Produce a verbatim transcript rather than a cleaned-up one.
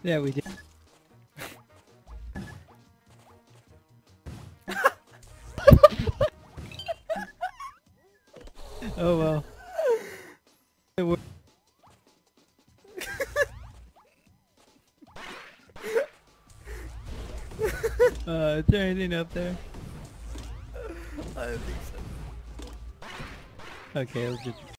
Yeah, we did. Oh well. It wa- uh, is there anything up there? I don't think so. Okay, let's just